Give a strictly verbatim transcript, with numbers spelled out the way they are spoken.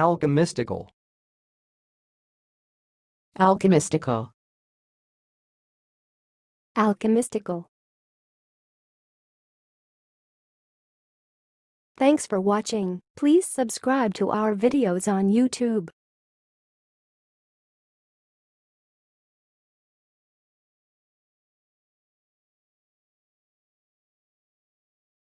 Alchemistical. Alchemistical. Alchemistical. Thanks for watching. Please subscribe to our videos on YouTube.